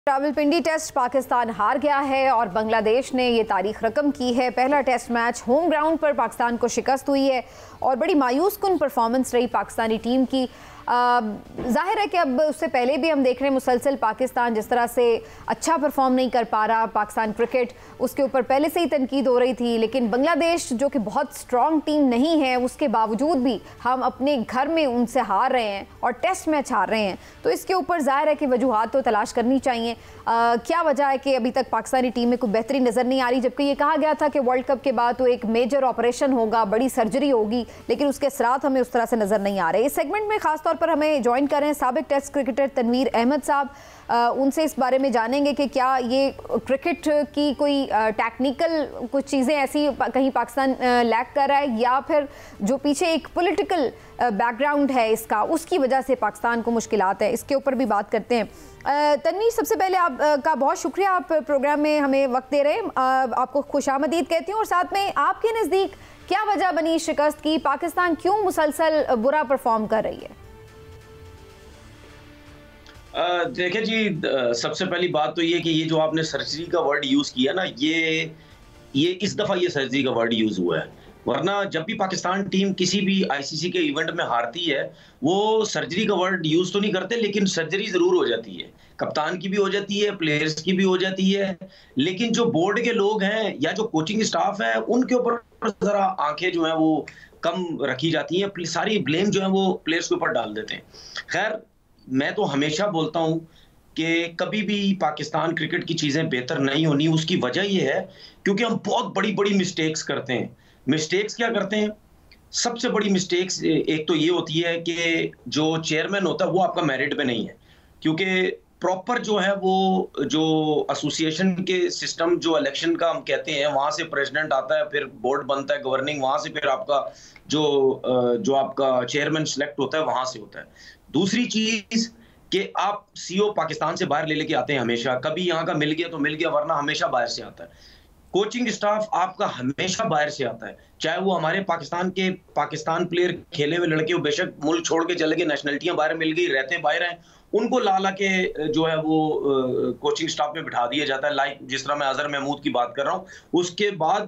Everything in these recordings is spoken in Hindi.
रावलपिंडी टेस्ट पाकिस्तान हार गया है और बांग्लादेश ने ये तारीख रकम की है। पहला टेस्ट मैच होम ग्राउंड पर पाकिस्तान को शिकस्त हुई है और बड़ी मायूस कुन परफॉर्मेंस रही पाकिस्तानी टीम की। जाहिर है कि अब उससे पहले भी हम देख रहे हैं मुसलसल पाकिस्तान जिस तरह से अच्छा परफॉर्म नहीं कर पा रहा। पाकिस्तान क्रिकेट उसके ऊपर पहले से ही तनकीद हो रही थी, लेकिन बांग्लादेश जो कि बहुत स्ट्रॉन्ग टीम नहीं है उसके बावजूद भी हम अपने घर में उनसे हार रहे हैं और टेस्ट मैच हार रहे हैं। तो इसके ऊपर जाहिर है कि वजूहात तो तलाश करनी चाहिए। क्या वजह है कि अभी तक पाकिस्तानी टीम में कोई बेहतरी नज़र नहीं आ रही, जबकि ये कहा गया था कि वर्ल्ड कप के बाद तो एक मेजर ऑपरेशन होगा, बड़ी सर्जरी होगी, लेकिन उसके असरात हमें उस तरह से नज़र नहीं आ रहे। इस सेगमेंट में खासतौर पर हमें ज्वाइन कर रहे हैं साबिक टेस्ट क्रिकेटर तनवीर अहमद साहब। उनसे इस बारे में जानेंगे कि क्या ये क्रिकेट की कोई टेक्निकल कुछ चीज़ें ऐसी कहीं पाकिस्तान लैक कर रहा है या फिर जो पीछे एक पॉलिटिकल बैकग्राउंड है इसका, उसकी वजह से पाकिस्तान को मुश्किलात है। इसके ऊपर भी बात करते हैं। तनवीर, सबसे पहले आपका बहुत शुक्रिया, आप प्रोग्राम में हमें वक्त दे रहे हैं। आपको खुशामदीद कहती हूँ और साथ में आपके नज़दीक क्या वजह बनी शिकस्त की? पाकिस्तान क्यों मुसलसल बुरा परफॉर्म कर रही है? देखिए जी, सबसे पहली बात तो ये कि ये जो आपने सर्जरी का वर्ड यूज़ किया ना, ये इस दफ़ा ये सर्जरी का वर्ड यूज़ हुआ है। वरना जब भी पाकिस्तान टीम किसी भी आईसीसी के इवेंट में हारती है, वो सर्जरी का वर्ड यूज़ तो नहीं करते, लेकिन सर्जरी ज़रूर हो जाती है। कप्तान की भी हो जाती है, प्लेयर्स की भी हो जाती है, लेकिन जो बोर्ड के लोग हैं या जो कोचिंग स्टाफ है, उनके ऊपर ज़रा आंखें जो हैं वो कम रखी जाती हैं। सारी ब्लेम जो है वो प्लेयर्स के ऊपर डाल देते हैं। खैर, मैं तो हमेशा बोलता हूं कि कभी भी पाकिस्तान क्रिकेट की चीजें बेहतर नहीं होनी। उसकी वजह यह है क्योंकि हम बहुत बड़ी बड़ी मिस्टेक्स करते हैं। मिस्टेक्स क्या करते हैं? सबसे बड़ी मिस्टेक्स एक तो ये होती है कि जो चेयरमैन होता है वो आपका मेरिट पे नहीं है, क्योंकि प्रॉपर जो है वो जो एसोसिएशन के सिस्टम, जो इलेक्शन का हम कहते हैं, वहां से प्रेसिडेंट आता है, फिर बोर्ड बनता है गवर्निंग, वहां से फिर आपका जो आपका चेयरमैन सिलेक्ट होता है वहां से होता है। दूसरी चीज कि आप सीईओ पाकिस्तान से बाहर ले लेके आते हैं हमेशा। कभी यहाँ का मिल गया तो मिल गया, वरना हमेशा बाहर से आता है। कोचिंग स्टाफ आपका हमेशा बाहर से आता है, चाहे वो हमारे पाकिस्तान प्लेयर खेले हुए लड़के हो, बेशक मुल्क छोड़ के चले गए, नेशनलिटियां बाहर मिल गई, रहते हैं बाहर हैं, उनको ला के जो है वो कोचिंग स्टाफ में बिठा दिया जाता है। लाइक जिस तरह मैं अजहर महमूद की बात कर रहा हूँ। उसके बाद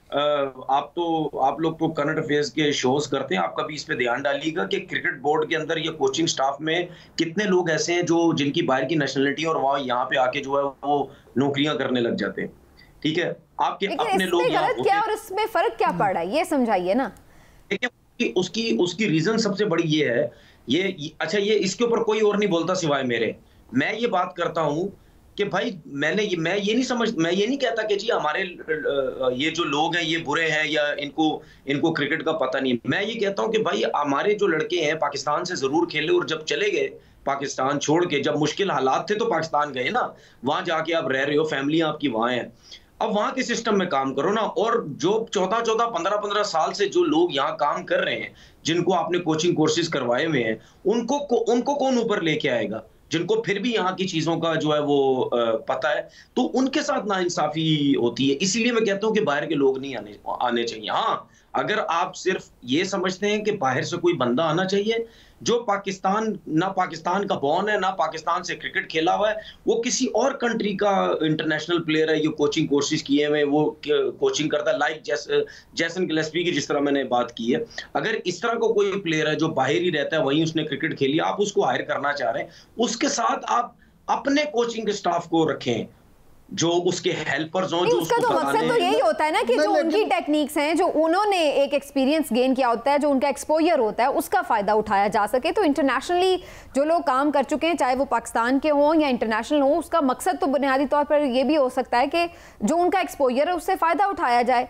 आप लोग तो करंट अफेयर्स के शोज करते हैं, आप कभी इस पे ध्यान डालिएगा कि क्रिकेट बोर्ड के अंदर या कोचिंग स्टाफ में कितने लोग ऐसे हैं जो जिनकी बाहर की नेशनलिटी और वह यहाँ पे आके जो है वो नौकरियां करने लग जाते हैं। ठीक है, आपके अपने लोग गलत क्या और इसमें फर्क क्या पड़ रहा है, ये समझाइए ना। देखिए, उसकी रीजन सबसे बड़ी ये है, ये इसके ऊपर कोई और नहीं बोलता सिवाय मेरे। मैं ये बात करता हूं कि भाई मैं ये नहीं कहता कि जी हमारे ये जो लोग हैं ये बुरे हैं या इनको क्रिकेट का पता नहीं। मैं ये कहता हूं कि भाई हमारे जो लड़के हैं पाकिस्तान से जरूर खेले, और जब चले गए पाकिस्तान छोड़ के, जब मुश्किल हालात थे तो पाकिस्तान गए ना, वहां जाके आप रह रहे हो, फैमिली आपकी वहां है, अब वहां के सिस्टम में काम करो ना। और जो 14-14, 15-15 साल से जो लोग यहाँ काम कर रहे हैं, जिनको आपने कोचिंग कोर्सेज करवाए हुए हैं, उनको कौन ऊपर लेके आएगा? जिनको फिर भी यहाँ की चीजों का जो है वो पता है, तो उनके साथ नाइंसाफी होती है। इसीलिए मैं कहता हूँ कि बाहर के लोग नहीं आने चाहिए। हाँ, अगर आप सिर्फ ये समझते हैं कि बाहर से कोई बंदा आना चाहिए जो पाकिस्तान का बॉर्न है, ना पाकिस्तान से क्रिकेट खेला हुआ है, वो किसी और कंट्री का इंटरनेशनल प्लेयर है, ये कोचिंग कोर्सेज किए हुए वो कोचिंग करता है, लाइक जैसन गिलेस्पी की जिस तरह मैंने बात की है। अगर इस तरह का कोई प्लेयर है जो बाहर ही रहता है, वहीं उसने क्रिकेट खेली, आप उसको हायर करना चाह रहे हैं, उसके साथ आप अपने कोचिंग स्टाफ को रखें जो उसके हेल्पर्स हों। उसका तो मकसद तो यही होता है ना कि जो उनकी टेक्निक्स हैं, जो उन्होंने एक एक्सपीरियंस गेन किया होता है, जो उनका एक्सपोजर होता है, उसका फायदा उठाया जा सके। तो इंटरनेशनली जो लोग काम कर चुके हैं, चाहे वो पाकिस्तान के हों या इंटरनेशनल हों, उसका मकसद तो बुनियादी तौर पर ये भी हो सकता है कि जो उनका एक्सपोजर है उससे फायदा उठाया जाए।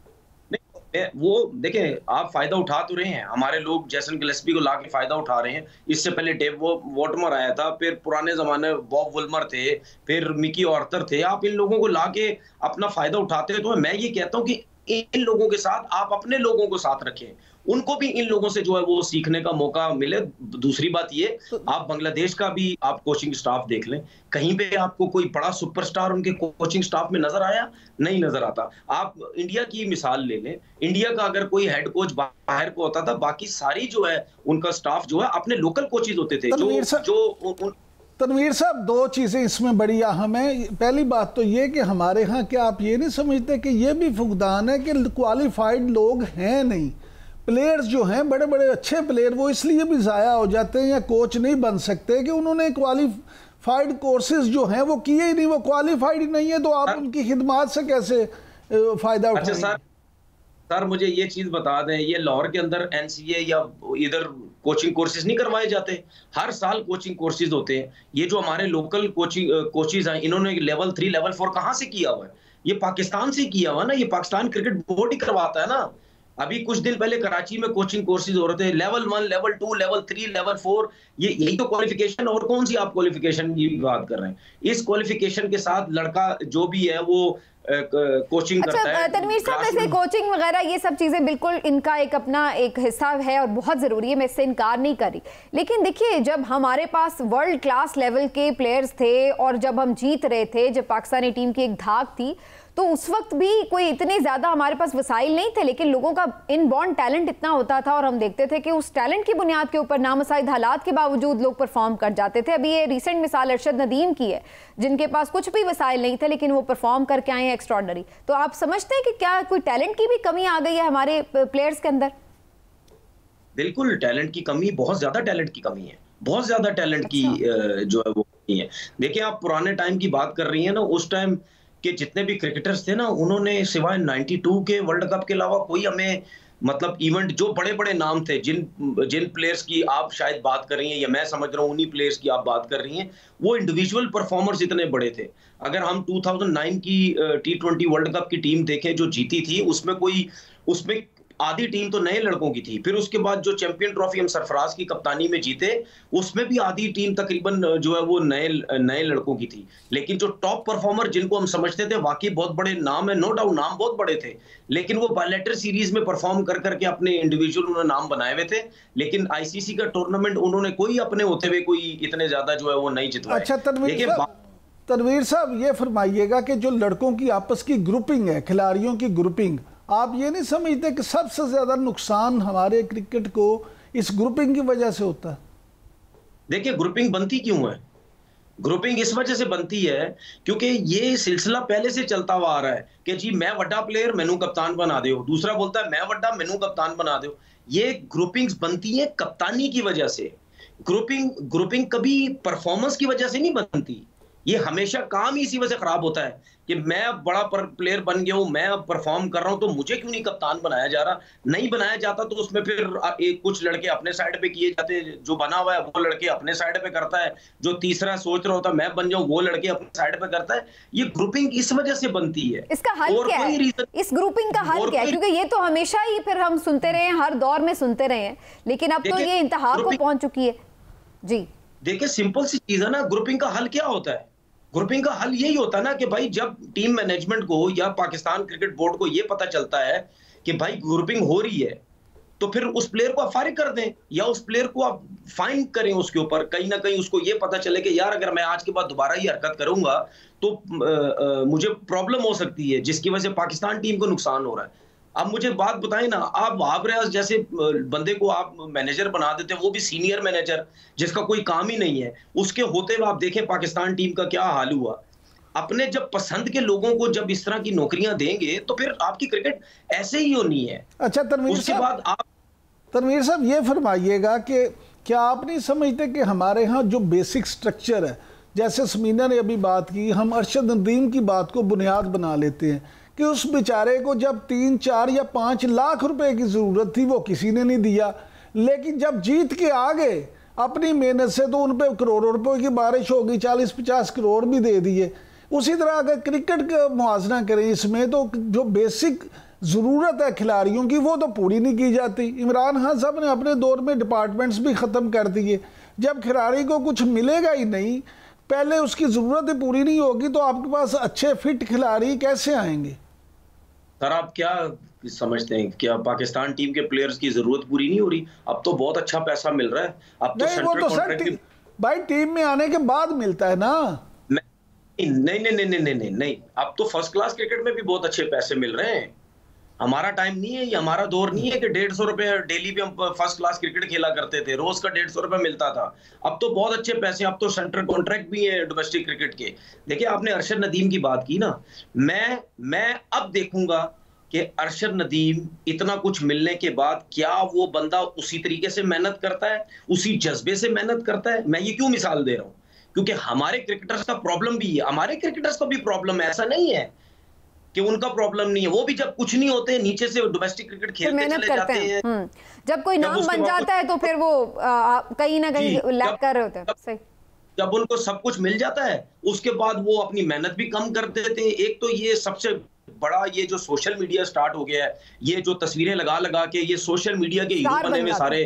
वो देखें, आप फायदा उठा तो रहे हैं, हमारे लोग जैसन गिलेस्पी को लाके फायदा उठा रहे हैं। इससे पहले डेव वॉटमर आया था, फिर पुराने जमाने बॉब वुल्मर थे, फिर मिकी ऑर्थर थे। आप इन लोगों को लाके अपना फायदा उठाते हैं। तो मैं ये कहता हूं कि इन लोगों के साथ आप अपने लोगों को साथ रखें, उनको भी इन लोगों से जो है वो सीखने का मौका मिले। दूसरी बात ये, आप बांग्लादेश का भी आप कोचिंग स्टाफ देख लें, कहीं पे आपको कोई बड़ा सुपरस्टार उनके कोचिंग स्टाफ में नजर आया? नहीं नजर आता। आप इंडिया की मिसाल ले लें, इंडिया का अगर कोई हेड कोच बाहर को होता था, बाकी सारी जो है उनका स्टाफ जो है अपने लोकल कोचेज होते थे, जो तनवीर साहब, दो चीज़ें इसमें बड़ी अहम है। पहली बात तो ये कि हमारे यहाँ क्या आप ये नहीं समझते कि ये भी फुकदान है कि क्वालिफाइड लोग हैं नहीं। प्लेयर्स जो हैं बड़े बड़े अच्छे प्लेयर वो इसलिए भी ज़ाया हो जाते हैं या कोच नहीं बन सकते कि उन्होंने क्वालिफाइड कोर्सेज जो हैं वो किए ही नहीं, वो क्वालिफाइड ही नहीं है, तो आप उनकी खिदमत से कैसे फ़ायदा उठाएंगे? अच्छा सर, मुझे ये चीज बता दें, ये लाहौर के अंदर एनसीए या इधर कोचिंग कोर्सेज नहीं करवाए जाते? हर साल कोचिंग कोर्सेज होते हैं। ये जो हमारे लोकल कोचेज हैं, इन्होंने लेवल 3 लेवल 4 कहाँ से किया हुआ है? ये पाकिस्तान से किया हुआ ना, ये पाकिस्तान क्रिकेट बोर्ड ही करवाता है ना। अभी कुछ दिन पहले कराची में कोचिंग कोर्सेज हो रहे थे, लेवल 1 लेवल 2 लेवल 3 लेवल 4, ये यही तो क्वालिफिकेशन। और कौन सी आप क्वालिफिकेशन की बात कर रहे हैं? इस क्वालिफिकेशन के साथ लड़का जो भी है वो कोचिंग करता है। तनवीर साहब, वैसे कोचिंग वगैरह ये सब चीज़ें बिल्कुल इनका एक अपना एक हिस्सा है और बहुत ज़रूरी है, मैं इससे इनकार नहीं कर रही। लेकिन देखिए, जब हमारे पास वर्ल्ड क्लास लेवल के प्लेयर्स थे और जब हम जीत रहे थे, जब पाकिस्तानी टीम की एक धाक थी, तो उस वक्त भी कोई इतने ज़्यादा हमारे पास वसाइल नहीं थे, लेकिन लोगों का इनबॉर्न टैलेंट इतना होता था और हम देखते थे कि उस टैलेंट की बुनियाद के ऊपर नामुसाइद हालात के बावजूद लोग परफॉर्म कर जाते थे। अभी ये रिसेंट मिसाल अरशद नदीम की है, जिनके पास कुछ भी वसाइल नहीं थे लेकिन वो परफॉर्म करके आए हैं एक्स्ट्रॉर्डनरी। तो आप समझते हैं कि क्या कोई टैलेंट की भी कमी आ गई है हमारे प्लेयर्स के अंदर? बिल्कुल टैलेंट की कमी, बहुत ज्यादा टैलेंट की कमी है, बहुत ज्यादा टैलेंट की जो है वो कमी है। देखिए, आप पुराने टाइम की बात कर रही हैं ना, उस टाइम के जितने भी क्रिकेटर्स थे ना, उन्होंने सिवाय 92 के वर्ल्ड कप के अलावा कोई हमें मतलब इवेंट, जो बड़े बड़े नाम थे, जिन प्लेयर्स की आप शायद बात कर रही हैं या मैं समझ रहा हूँ उन्हीं प्लेयर्स की आप बात कर रही हैं, वो इंडिविजुअल परफॉर्मर्स इतने बड़े थे। अगर हम 2009 की T20 वर्ल्ड कप की टीम देखें जो जीती थी, उसमें आधी टीम तो नए लड़कों की थी। फिर उसके बाद जो चैंपियन ट्रॉफी हम सरफराज की कप्तानी में जीते, उसमें भी आधी टीम तकरीबन जो है वो नए लड़कों की थी। लेकिन जो टॉप परफॉर्मर जिनको हम समझते थे वाकई बहुत बड़े नाम है, नो डाउट नाम बहुत बड़े थे, लेकिन वो बायलैटरल सीरीज में परफॉर्म कर करके अपने इंडिविजुअल उन्होंने नाम बनाए हुए थे। लेकिन आईसीसी का टूर्नामेंट उन्होंने कोई अपने होते हुए कोई इतने ज्यादा जो है वो नहीं जितवाए। अच्छा तनवीर साहब, ये फरमाइएगा कि जो लड़कों की आपस की ग्रुपिंग है, खिलाड़ियों की ग्रुपिंग, आप ये नहीं समझते कि सबसे ज्यादा नुकसान हमारे क्रिकेट को इस ग्रुपिंग की वजह से होता है? देखिए, ग्रुपिंग बनती क्यों है? ग्रुपिंग इस वजह से बनती है क्योंकि ये सिलसिला पहले से चलता हुआ आ रहा है कि जी मैं वड्डा प्लेयर, मैनू कप्तान बना दो, दूसरा बोलता है मैं वड्डा, मैनू कप्तान बना दो। ये ग्रुपिंग्स बनती है कप्तानी की वजह से। ग्रुपिंग कभी परफॉर्मेंस की वजह से नहीं बनती। ये हमेशा काम ही इसी वजह से खराब होता है कि मैं अब बड़ा प्लेयर बन गया हूं, मैं अब परफॉर्म कर रहा हूं, तो मुझे क्यों नहीं कप्तान बनाया जा रहा? नहीं बनाया जाता तो उसमें फिर कुछ लड़के अपने साइड पे किए जाते, जो बना हुआ है वो लड़के अपने साइड पे करता है, जो तीसरा सोच रहा होता है मैं बन जाऊं, वो लड़के अपने साइड पे करता है। ये ग्रुपिंग इस वजह से बनती है। इसका हल क्या है? इस ग्रुपिंग का हल क्या है? क्योंकि ये तो हमेशा ही फिर हम सुनते रहे, हर दौर में सुनते रहे हैं, लेकिन अब तो ये इंतहा को पहुंच चुकी है। जी देखिए, सिंपल सी चीज है ना, ग्रुपिंग का हल क्या होता है? ग्रुपिंग का हल यही होता है ना कि भाई जब टीम मैनेजमेंट को या पाकिस्तान क्रिकेट बोर्ड को यह पता चलता है कि भाई ग्रुपिंग हो रही है, तो फिर उस प्लेयर को आप फारिग कर दें या उस प्लेयर को आप फाइन करें। उसके ऊपर कहीं ना कहीं उसको ये पता चले कि यार अगर मैं आज के बाद दोबारा ये हरकत करूंगा तो मुझे प्रॉब्लम हो सकती है, जिसकी वजह से पाकिस्तान टीम को नुकसान हो रहा है। अब मुझे बात बताएं ना, आप वहाब रियाज जैसे बंदे को आप मैनेजर बना देते हैं, वो भी सीनियर मैनेजर जिसका कोई काम ही नहीं है, उसके होते हुए आप देखें पाकिस्तान टीम का क्या हाल हुआ। अपने जब पसंद के लोगों को जब इस तरह की नौकरियां देंगे तो फिर आपकी क्रिकेट ऐसे ही होनी है। अच्छा तनवीर साहब, ये फरमाइएगा कि क्या आप नहीं समझते कि हमारे यहाँ जो बेसिक स्ट्रक्चर है, जैसे समीना ने अभी बात की, हम अरशद नदीम की बात को बुनियाद बना लेते हैं कि उस बेचारे को जब 3, 4 या 5 लाख रुपए की ज़रूरत थी वो किसी ने नहीं दिया, लेकिन जब जीत के आ गए अपनी मेहनत से तो उन पे करोड़ों रुपए की बारिश होगी, 40-50 करोड़ भी दे दिए। उसी तरह अगर क्रिकेट का मुआवजा करें इसमें, तो जो बेसिक ज़रूरत है खिलाड़ियों की वो तो पूरी नहीं की जाती। इमरान खान साहब ने अपने दौर में डिपार्टमेंट्स भी ख़त्म कर दिए। जब खिलाड़ी को कुछ मिलेगा ही नहीं, पहले उसकी ज़रूरतें पूरी नहीं होगी, तो आपके पास अच्छे फिट खिलाड़ी कैसे आएंगे? सर, आप क्या समझते हैं, क्या पाकिस्तान टीम के प्लेयर्स की जरूरत पूरी नहीं हो रही? अब तो बहुत अच्छा पैसा मिल रहा है। अब तो नहीं, वो तो सर भाई टीम में आने के बाद मिलता है ना। नहीं, अब तो फर्स्ट क्लास क्रिकेट में भी बहुत अच्छे पैसे मिल रहे हैं। हमारा टाइम नहीं है, ये हमारा दौर नहीं है कि 150 रुपए डेली पे हम फर्स्ट क्लास क्रिकेट खेला करते थे, रोज का 150 रुपए मिलता था। अब तो बहुत अच्छे पैसे, अब तो सेंट्रल कॉन्ट्रैक्ट भी है डोमेस्टिक क्रिकेट के। देखिए आपने अरशद नदीम की बात की ना, मैं अब देखूंगा कि अरशद नदीम इतना कुछ मिलने के बाद क्या वो बंदा उसी तरीके से मेहनत करता है, उसी जज्बे से मेहनत करता है। मैं ये क्यों मिसाल दे रहा हूं, क्योंकि हमारे क्रिकेटर्स का प्रॉब्लम भी है, हमारे क्रिकेटर्स का भी प्रॉब्लम है, ऐसा नहीं है कि उनका प्रॉब्लम नहीं है। वो भी जब कुछ नहीं होते नीचे से डोमेस्टिक क्रिकेट खेलते चले जाते हैं। जब कोई नाम बन जाता है तो फिर वो कहीं ना कहीं लैग कर रहे होते हैं। सही, जब उनको सब कुछ मिल जाता है उसके बाद वो अपनी मेहनत भी कम कर देते हैं। एक तो ये सबसे बड़ा ये जो सोशल मीडिया स्टार्ट हो गया है, ये जो तस्वीरें लगा लगा के ये सोशल मीडिया के हीरो बने हुए सारे,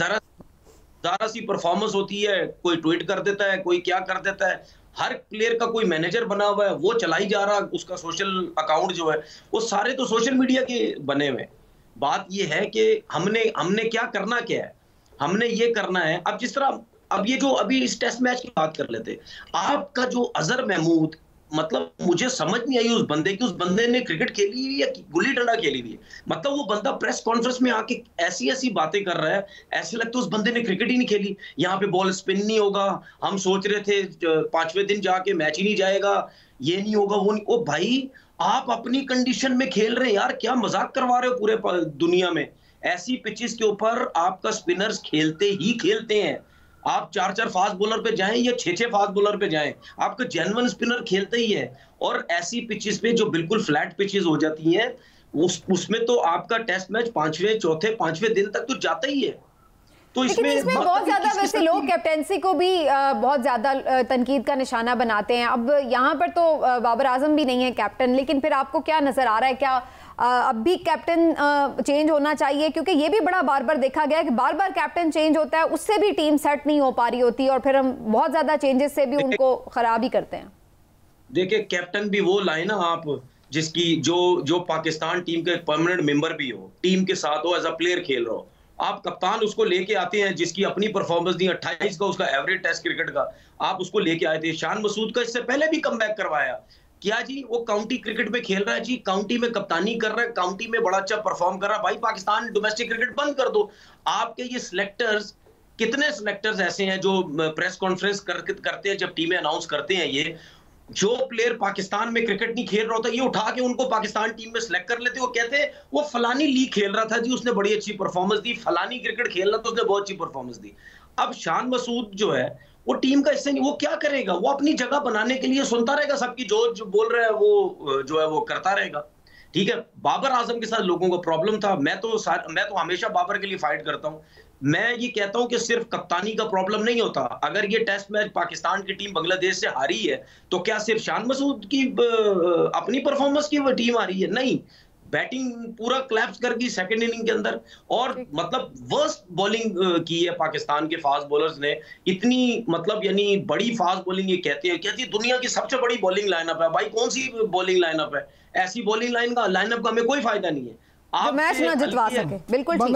जरा सी परफॉर्मेंस होती है, कोई ट्वीट कर देता है, कोई क्या कर देता है, हर प्लेयर का कोई मैनेजर बना हुआ है, वो चलाई जा रहा, उसका सोशल अकाउंट जो है वो सारे तो सोशल मीडिया के बने हुए। बात ये है कि हमने क्या करना, क्या है, हमने ये करना है। अब जिस तरह अब ये जो अभी इस टेस्ट मैच की बात कर लेते, आपका जो अजहर महमूद, मतलब मुझे समझ नहीं आई उस बंदे ने क्रिकेट खेली हुई या गुल्ली डंडा खेली हुई है। मतलब वो बंदा प्रेस कॉन्फ्रेंस में आके ऐसी ऐसी बातें कर रहा है, ऐसे लगता है उस बंदे ने क्रिकेट ही नहीं खेली। यहाँ पे बॉल स्पिन नहीं होगा, हम सोच रहे थे 5वें दिन जाके मैच ही नहीं जाएगा, ये नहीं होगा, वो नहीं। ओ भाई, आप अपनी कंडीशन में खेल रहे हैं यार, क्या मजाक करवा रहे हो पूरे दुनिया में। ऐसी पिचेस के ऊपर आपका स्पिनर्स खेलते ही खेलते हैं। आप 4-4 फास्ट बॉलर पे जाएं या 6-6 फास्ट बॉलर पे जाएं, आपका जेन्युइन स्पिनर खेलते ही है। और ऐसी पिचेस पे जो बिल्कुल फ्लैट पिचेस हो जाती हैं, उसमें तो आपका टेस्ट मैच 5वें, चौथे, 5वें दिन तक तो जाता ही है। तो इसमें बहुत ज्यादा वैसे लोग कैप्टेंसी को भी बहुत ज्यादा तनकीद का निशाना बनाते हैं। अब यहाँ पर तो बाबर आजम भी नहीं है कैप्टन, लेकिन फिर आपको क्या नजर आ रहा है, क्या अब भी कैप्टन चेंज होना चाहिए? क्योंकि ये भी बड़ा बार बार देखा गया है कि बार बार कैप्टन चेंज होता है, उससे भी टीम सेट नहीं हो पा रही होती और फिर हम बहुत ज्यादा चेंजेस से भी उनको खराब ही करते हैं। देखिए, कैप्टन भी वो लाए ना आप जिसकी जो पाकिस्तान टीम का एक परमानेंट मेंबर भी हो, टीम के साथ हो, एज अ प्लेयर खेल रहा हो। आप कप्तान उसको लेके आते हैं जिसकी अपनी परफॉर्मेंस दी 28 का उसका एवरेज टेस्ट क्रिकेट का, आप उसको लेके आए थे। शान मसूद का इससे पहले भी कमबैक करवाया, क्या जी वो काउंटी क्रिकेट में खेल रहा है जी, काउंटी में कप्तानी कर रहा है, काउंटी में बड़ा अच्छा परफॉर्म कर रहा है। भाई पाकिस्तान डोमेस्टिक क्रिकेट बंद कर दो। आपके ये सिलेक्टर्स, कितने सिलेक्टर्स ऐसे हैं जो प्रेस कॉन्फ्रेंस करते हैं जब टीमें अनाउंस करते हैं, ये जो प्लेयर पाकिस्तान में क्रिकेट नहीं खेल रहा होता, ये उठा के उनको पाकिस्तान टीम में सिलेक्ट कर लेते। वो कहते हैं वो फलानी लीग खेल रहा था जी, उसने बड़ी अच्छी परफॉर्मेंस दी, फलानी क्रिकेट खेल रहा था, उसने बहुत अच्छी परफॉर्मेंस दी। अब शान मसूद जो है वो टीम का हिस्सा नहीं, वो क्या करेगा? वो अपनी जगह बनाने के लिए सुनता रहेगा, सबकी जो बोल रहा है वो जो है वो करता रहेगा। ठीक है, बाबर आजम के साथ लोगों को प्रॉब्लम था। मैं तो हमेशा बाबर के लिए फाइट करता हूं। मैं ये कहता हूं कि सिर्फ कप्तानी का प्रॉब्लम नहीं होता। अगर ये टेस्ट मैच पाकिस्तान की टीम बांग्लादेश से हारी है तो क्या सिर्फ शान मसूद की अपनी परफॉर्मेंस की वो टीम हारी है? नहीं, बैटिंग पूरा क्लैप्स कर गई सेकंड इनिंग के अंदर, और मतलब वर्स्ट बॉलिंग की है पाकिस्तान के फास्ट बॉलर्स ने। इतनी मतलब यानी बड़ी फास्ट बॉलिंग, ये कहती है दुनिया की सबसे बड़ी बॉलिंग लाइनअप है। भाई कौन सी बॉलिंग लाइनअप है? ऐसी बॉलिंग लाइनअप का हमें कोई फायदा नहीं है। आप मैच ना जितवा सके। बिल्कुल ठीक।